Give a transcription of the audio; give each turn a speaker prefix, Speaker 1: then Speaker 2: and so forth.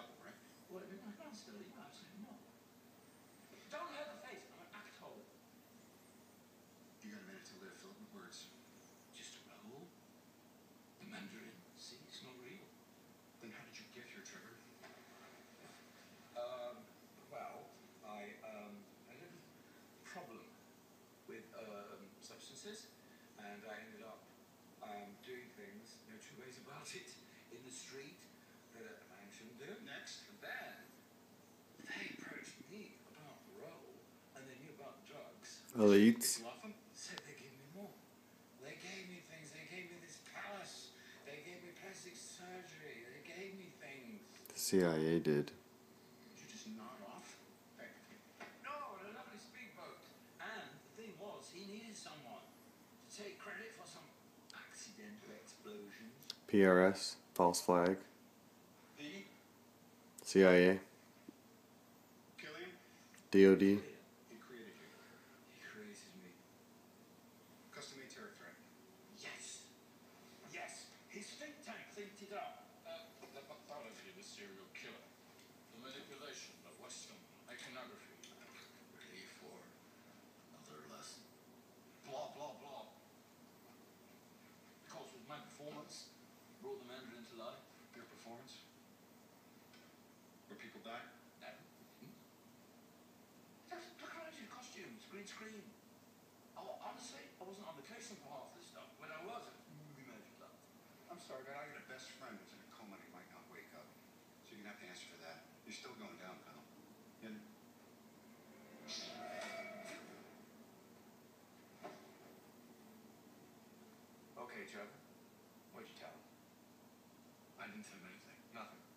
Speaker 1: trouble, right?
Speaker 2: Would it be my grandson? Absolutely not. Don't hurt the face. I'm an actor.
Speaker 1: You got a minute to live. Fill it with words.
Speaker 2: Just a role. The Mandarin. See, it's not real.
Speaker 1: Then how did you get here, Trevor?
Speaker 2: Well, I had a problem with substances, and I ended up doing things, no two ways about it, in the street that a man shouldn't do.
Speaker 1: Next.
Speaker 2: And then they approached me about the role, and they knew about drugs.
Speaker 3: Elites.
Speaker 2: Said they gave me more. They gave me things. They gave me this palace. They gave me plastic surgery. They gave me things.
Speaker 3: The CIA did.
Speaker 1: Did you just nod off?
Speaker 2: Hey. No, a lovely speedboat. And the thing was, he needed someone to take credit for some accidental explosions.
Speaker 3: PRS. False flag.
Speaker 1: The
Speaker 3: CIA.
Speaker 1: Killian?
Speaker 3: DOD.
Speaker 1: He created you.
Speaker 2: He created me.
Speaker 1: Custom-made terror threat.
Speaker 2: Yes. Yes. His think tank thinked it up. The pathology of a serial killer. The manipulation of Western iconography. Ready for another lesson. Blah, blah, blah. Of course, with my performance, brought the Mandarin to life.
Speaker 1: Your performance? Where people die?
Speaker 2: Just look around your costumes, green screen. Oh, honestly, I wasn't on the case for half this stuff. When I was, we measured up.
Speaker 1: I'm sorry, man. I got a best friend who's in a coma and he might not wake up. So you're gonna have to answer for that. You're still going down, pal. And
Speaker 2: Okay, Trevor. What'd you tell him?
Speaker 1: I didn't tell him anything.
Speaker 2: Nothing.